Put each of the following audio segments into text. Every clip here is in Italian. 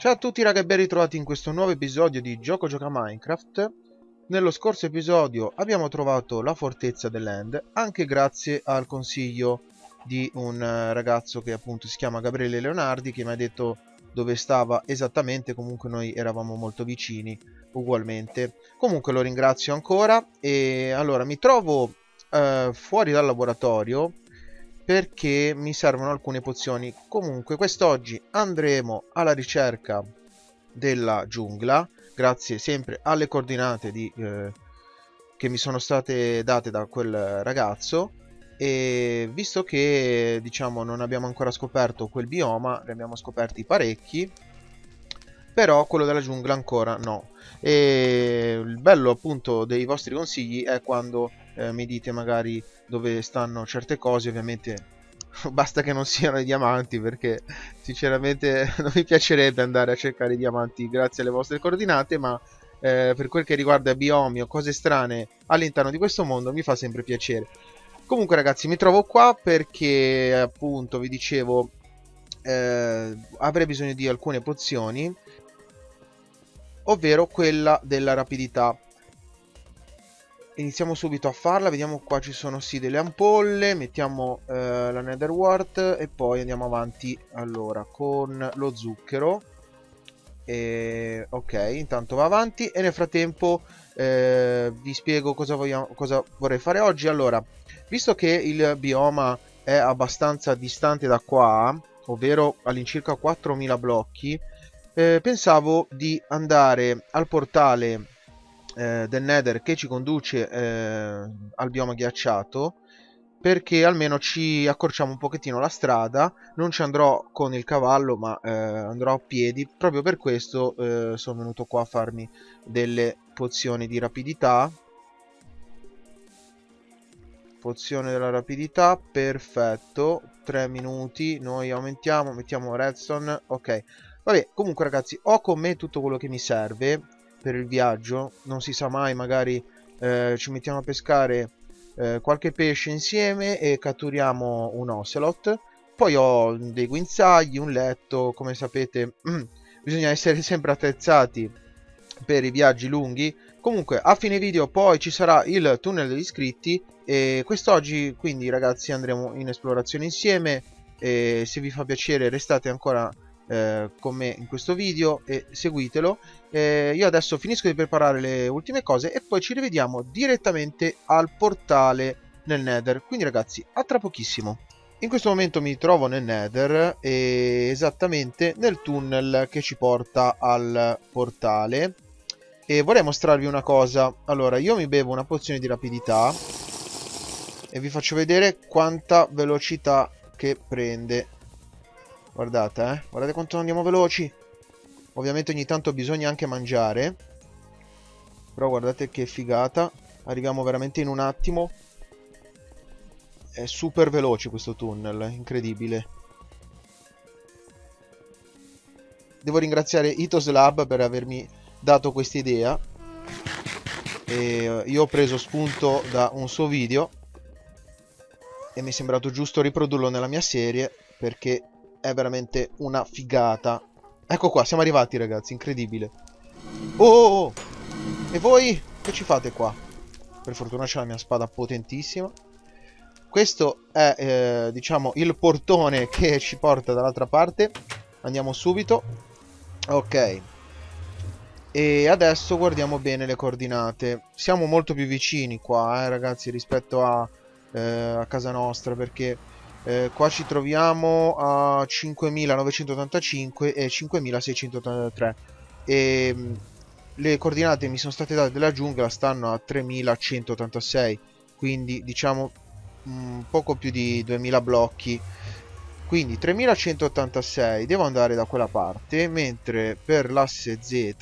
Ciao a tutti raga e ben ritrovati in questo nuovo episodio di Gioco Gioca Minecraft. Nello scorso episodio abbiamo trovato la fortezza dell'End, anche grazie al consiglio di un ragazzo che appunto si chiama Gabriele Leonardi, che mi ha detto dove stava esattamente. Comunque noi eravamo molto vicini ugualmente. Comunque lo ringrazio ancora e allora mi trovo fuori dal laboratorio perché mi servono alcune pozioni. Comunque quest'oggi andremo alla ricerca della giungla, grazie sempre alle coordinate che mi sono state date da quel ragazzo. E visto che diciamo non abbiamo ancora scoperto quel bioma, ne abbiamo scoperti parecchi, però quello della giungla ancora no. E il bello appunto dei vostri consigli è quando mi dite magari dove stanno certe cose. Ovviamente basta che non siano i diamanti, perché sinceramente non mi piacerebbe andare a cercare i diamanti grazie alle vostre coordinate, ma per quel che riguarda biomi o cose strane all'interno di questo mondo mi fa sempre piacere. Comunque ragazzi, mi trovo qua perché appunto vi dicevo avrei bisogno di alcune pozioni, ovvero quella della rapidità. Iniziamo subito a farla. Vediamo, qua ci sono sì delle ampolle. Mettiamo la nether wart e poi andiamo avanti allora con lo zucchero. Ok, intanto va avanti e nel frattempo vi spiego cosa vorrei fare oggi. Allora, visto che il bioma è abbastanza distante da qua, ovvero all'incirca 4000 blocchi, pensavo di andare al portale del Nether che ci conduce al bioma ghiacciato, perché almeno ci accorciamo un pochettino la strada. Non ci andrò con il cavallo, ma andrò a piedi. Proprio per questo sono venuto qua a farmi delle pozioni di rapidità. Pozione della rapidità, perfetto. 3 minuti, noi aumentiamo, mettiamo redstone, ok. Vabbè, comunque ragazzi, ho con me tutto quello che mi serve per il viaggio. Non si sa mai, magari ci mettiamo a pescare qualche pesce insieme e catturiamo un ocelot. Poi ho dei guinzagli, un letto. Come sapete bisogna essere sempre attrezzati per i viaggi lunghi. Comunque a fine video poi ci sarà il tunnel degli iscritti, e quest'oggi quindi ragazzi andremo in esplorazione insieme. E se vi fa piacere restate ancora con me in questo video e seguitelo. Io adesso finisco di preparare le ultime cose e poi ci rivediamo direttamente al portale nel Nether. Quindi ragazzi, a tra pochissimo. In questo momento mi trovo nel Nether, esattamente nel tunnel che ci porta al portale, e vorrei mostrarvi una cosa. Allora, io mi bevo una pozione di rapidità e vi faccio vedere quanta velocità che prende. Guardate, guardate quanto andiamo veloci. Ovviamente ogni tanto bisogna anche mangiare, però guardate che figata. Arriviamo veramente in un attimo. È super veloce questo tunnel, incredibile. Devo ringraziare Itoslab per avermi dato questa idea, e io ho preso spunto da un suo video e mi è sembrato giusto riprodurlo nella mia serie perché è veramente una figata. Ecco qua, siamo arrivati ragazzi, incredibile. Oh, oh, oh. E voi che ci fate qua? Per fortuna c'è la mia spada potentissima. Questo è diciamo il portone che ci porta dall'altra parte. Andiamo subito. Ok. E adesso guardiamo bene le coordinate. Siamo molto più vicini qua, ragazzi, rispetto a casa nostra, perché qua ci troviamo a 5985 e 5683. E le coordinate mi sono state date della giungla stanno a 3186, quindi diciamo poco più di 2000 blocchi. Quindi 3186 devo andare da quella parte, mentre per l'asse Z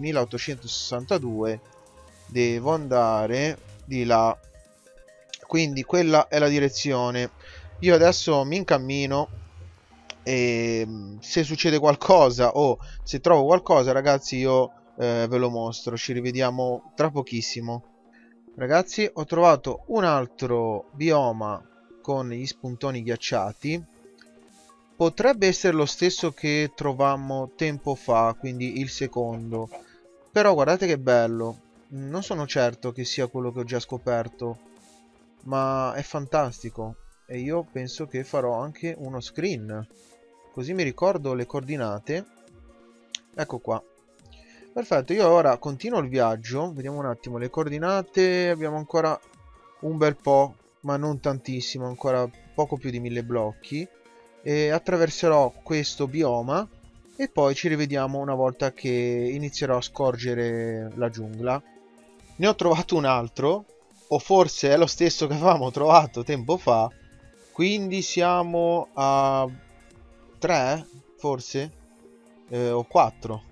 3862 devo andare di là. Quindi quella è la direzione. Io adesso mi incammino e se succede qualcosa o se trovo qualcosa ragazzi io ve lo mostro. Ci rivediamo tra pochissimo. Ragazzi, ho trovato un altro bioma con gli spuntoni ghiacciati. potrebbe essere lo stesso che trovammo tempo fa, quindi il secondo. Però guardate che bello. Non sono certo che sia quello che ho già scoperto, ma è fantastico. E io penso che farò anche uno screen, così mi ricordo le coordinate. Ecco qua. Perfetto, io ora continuo il viaggio. Vediamo un attimo le coordinate. Abbiamo ancora un bel po', ma non tantissimo, ancora poco più di 1000 blocchi. E attraverserò questo bioma e poi ci rivediamo una volta che inizierò a scorgere la giungla. Ne ho trovato un altro, o forse è lo stesso che avevamo trovato tempo fa. Quindi siamo a 3, forse? O 4.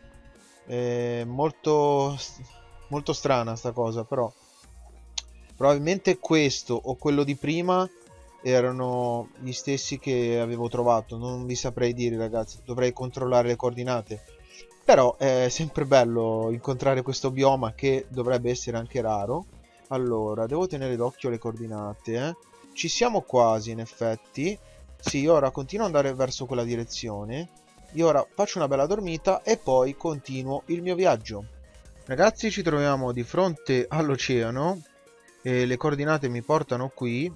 Molto strana sta cosa, però probabilmente questo o quello di prima erano gli stessi che avevo trovato. Non vi saprei dire, ragazzi, dovrei controllare le coordinate. Però è sempre bello incontrare questo bioma che dovrebbe essere anche raro. Allora, devo tenere d'occhio le coordinate. Ci siamo quasi, in effetti. Sì, io ora continuo ad andare verso quella direzione. Io ora faccio una bella dormita e poi continuo il mio viaggio. Ragazzi, ci troviamo di fronte all'oceano e le coordinate mi portano qui.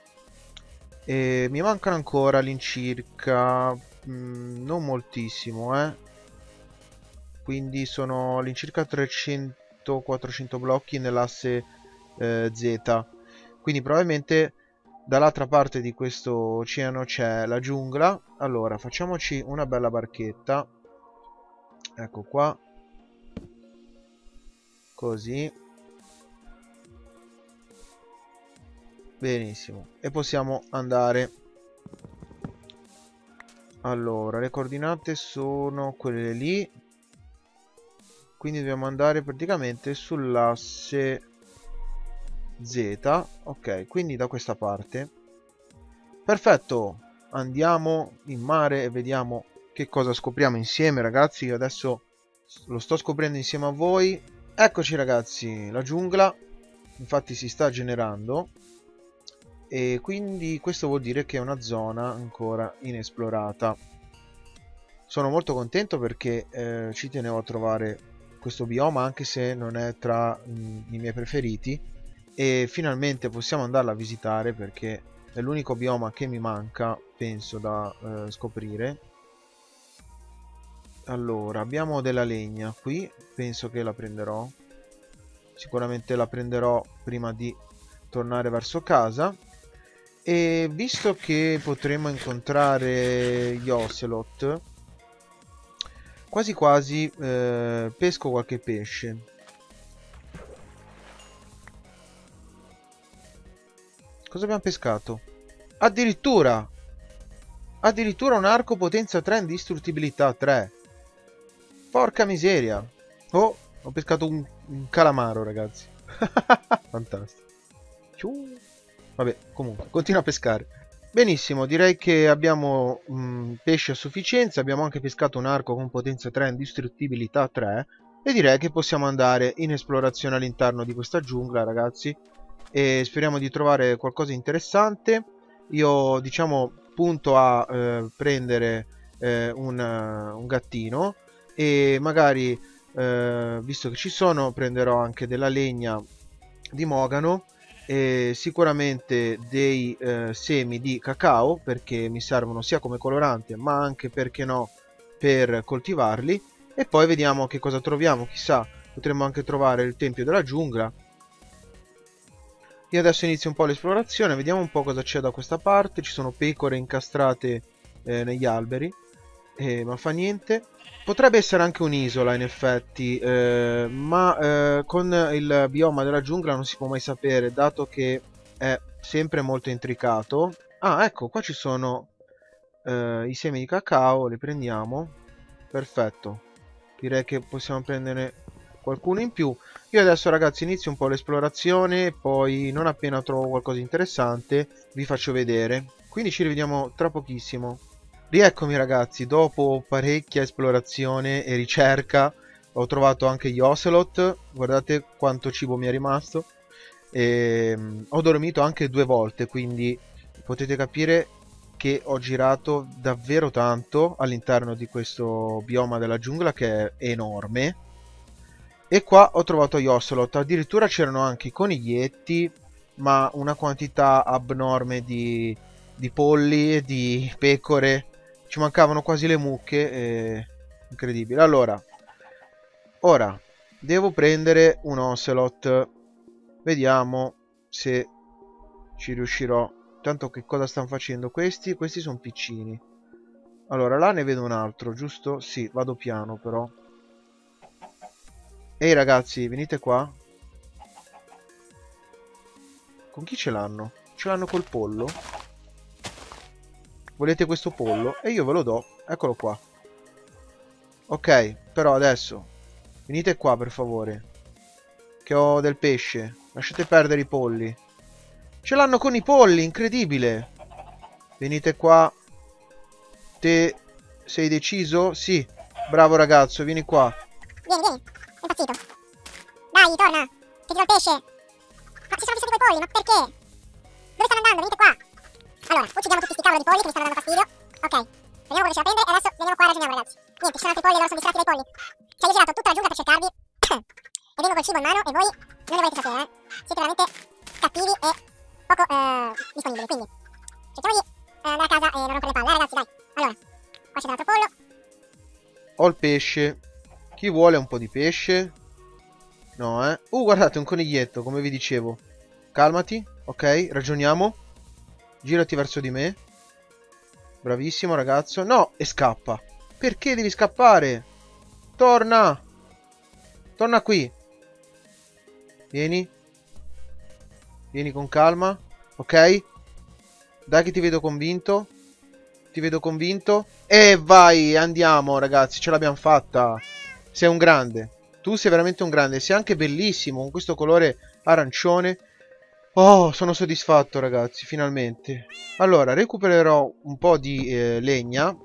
E mi mancano ancora all'incirca non moltissimo, quindi sono all'incirca 300-400 blocchi nell'asse Z. Quindi probabilmente dall'altra parte di questo oceano c'è la giungla. Allora facciamoci una bella barchetta, ecco qua, così, benissimo, e possiamo andare. Allora le coordinate sono quelle lì, quindi dobbiamo andare praticamente sull'asse Z. Ok, quindi da questa parte. Perfetto, andiamo in mare e vediamo che cosa scopriamo insieme, ragazzi. Io adesso lo sto scoprendo insieme a voi. Eccoci, ragazzi, la giungla infatti si sta generando e quindi questo vuol dire che è una zona ancora inesplorata. Sono molto contento perché ci tenevo a trovare questo bioma, anche se non è tra i miei preferiti, e finalmente possiamo andarla a visitare perché è l'unico bioma che mi manca, penso, da scoprire. Allora, abbiamo della legna qui, penso che la prenderò. Sicuramente la prenderò prima di tornare verso casa. E visto che potremo incontrare gli ocelot, quasi quasi pesco qualche pesce. Cosa abbiamo pescato? Addirittura un arco potenza 3 indistruttibilità 3. Porca miseria. Oh, ho pescato un calamaro, ragazzi. Fantastico. Vabbè, comunque, continua a pescare. Benissimo, direi che abbiamo pesce a sufficienza. Abbiamo anche pescato un arco con potenza 3 indistruttibilità 3. E direi che possiamo andare in esplorazione all'interno di questa giungla, ragazzi. E speriamo di trovare qualcosa di interessante. Io, diciamo, punto a prendere un gattino. E magari, visto che ci sono, prenderò anche della legna di mogano e sicuramente dei semi di cacao, perché mi servono sia come colorante ma anche, perché no, per coltivarli. E poi vediamo che cosa troviamo. Chissà, potremmo anche trovare il tempio della giungla. Io adesso inizio un po' l'esplorazione, vediamo un po' cosa c'è da questa parte. Ci sono pecore incastrate negli alberi, ma fa niente. Potrebbe essere anche un'isola in effetti, ma con il bioma della giungla non si può mai sapere, dato che è sempre molto intricato. Ah, ecco, qua ci sono i semi di cacao, li prendiamo. Perfetto, direi che possiamo prendere qualcuno in più. Io adesso, ragazzi, inizio un po' l'esplorazione, poi non appena trovo qualcosa di interessante vi faccio vedere. Quindi ci rivediamo tra pochissimo. Rieccomi, ragazzi, dopo parecchia esplorazione e ricerca ho trovato anche gli ocelot. Guardate quanto cibo mi è rimasto. E ho dormito anche 2 volte, quindi potete capire che ho girato davvero tanto all'interno di questo bioma della giungla che è enorme. E qua ho trovato gli ocelot, addirittura c'erano anche i coniglietti, ma una quantità abnorme di polli e di pecore. Ci mancavano quasi le mucche, incredibile. Allora, ora devo prendere un ocelot. Vediamo se ci riuscirò. Tanto che cosa stanno facendo questi? Questi sono piccini. Allora, là ne vedo un altro, giusto? Sì, vado piano però. Ehi ragazzi, venite qua. Con chi ce l'hanno? Ce l'hanno col pollo? Volete questo pollo? E io ve lo do. Eccolo qua. Ok, però adesso venite qua per favore. Che ho del pesce. Lasciate perdere i polli. Ce l'hanno con i polli, incredibile. Venite qua. Te sei deciso? Sì. Bravo ragazzo, vieni qua. Vieni, vieni. È impazzito. Dai, torna. Che ti do il pesce. Ma ci sono fissati quei polli, ma perché? Dove stanno andando? Venite qua. Allora, uccidiamo tutti sti cavolo di polli che mi stanno dando fastidio. Ok. Vediamo come ce la prende e adesso veniamo qua e ragioniamo, ragazzi. Niente, ci sono altri polli e loro sono distratti dai polli. Cioè, io ho girato tutta la giungla per cercarvi. E vengo col cibo in mano e voi non ne volete sapere, eh. Siete veramente cattivi e poco disponibili, quindi cerchiamo di andare a casa e non rompere le palle, ragazzi, dai. Allora, qua c'è l'altro pollo. Ho il pesce. Chi vuole un po' di pesce? No, eh. Guardate, un coniglietto, come vi dicevo. Calmati, ok, ragioniamo. Girati verso di me. Bravissimo, ragazzo. No, e scappa. Perché devi scappare? Torna. Torna qui. Vieni. Vieni con calma. Ok. Dai che ti vedo convinto. Ti vedo convinto. E vai, andiamo, ragazzi, ce l'abbiamo fatta. Sei un grande. Tu sei veramente un grande. Sei anche bellissimo con questo colore arancione. Oh, sono soddisfatto, ragazzi, finalmente. Allora, recupererò un po' di legno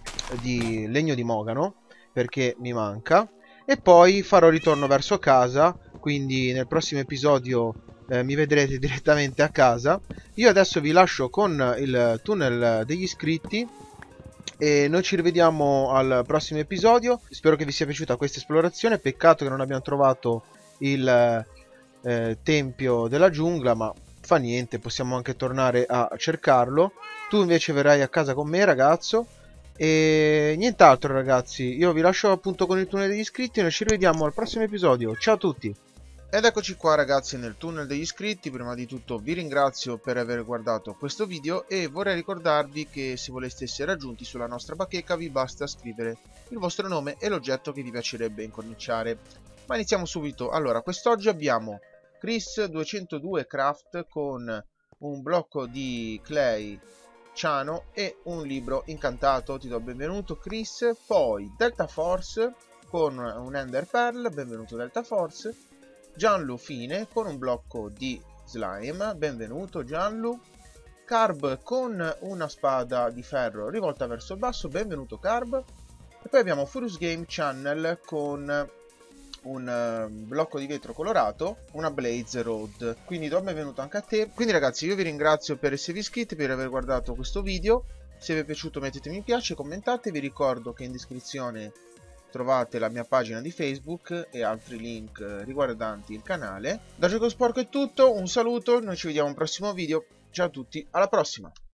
di mogano, perché mi manca. E poi farò ritorno verso casa, quindi nel prossimo episodio mi vedrete direttamente a casa. Io adesso vi lascio con il tunnel degli iscritti e noi ci rivediamo al prossimo episodio. Spero che vi sia piaciuta questa esplorazione. Peccato che non abbiamo trovato il tempio della giungla, ma fa niente, possiamo anche tornare a cercarlo. Tu invece verrai a casa con me, ragazzo. E nient'altro, ragazzi, io vi lascio appunto con il tunnel degli iscritti e noi ci rivediamo al prossimo episodio. Ciao a tutti! Ed eccoci qua, ragazzi, nel tunnel degli iscritti. Prima di tutto vi ringrazio per aver guardato questo video e vorrei ricordarvi che se voleste essere raggiunti sulla nostra bacheca vi basta scrivere il vostro nome e l'oggetto che vi piacerebbe incorniciare. Ma iniziamo subito. Allora, quest'oggi abbiamo Chris 202 Craft con un blocco di clay ciano e un libro incantato. Ti do il benvenuto, Chris. Poi Delta Force con un Ender Pearl, benvenuto Delta Force. Gianlu Fine con un blocco di slime, benvenuto Gianlu. Carb con una spada di ferro rivolta verso il basso, benvenuto Carb. E poi abbiamo Furious Game Channel con un blocco di vetro colorato, una Blaze Road. Quindi do il benvenuto anche a te. Quindi ragazzi, io vi ringrazio per esservi iscritti, per aver guardato questo video. Se vi è piaciuto mettete mi piace, commentate. Vi ricordo che in descrizione trovate la mia pagina di Facebook e altri link riguardanti il canale. Da Gioco Sporco è tutto, un saluto, noi ci vediamo al prossimo video. Ciao a tutti, alla prossima!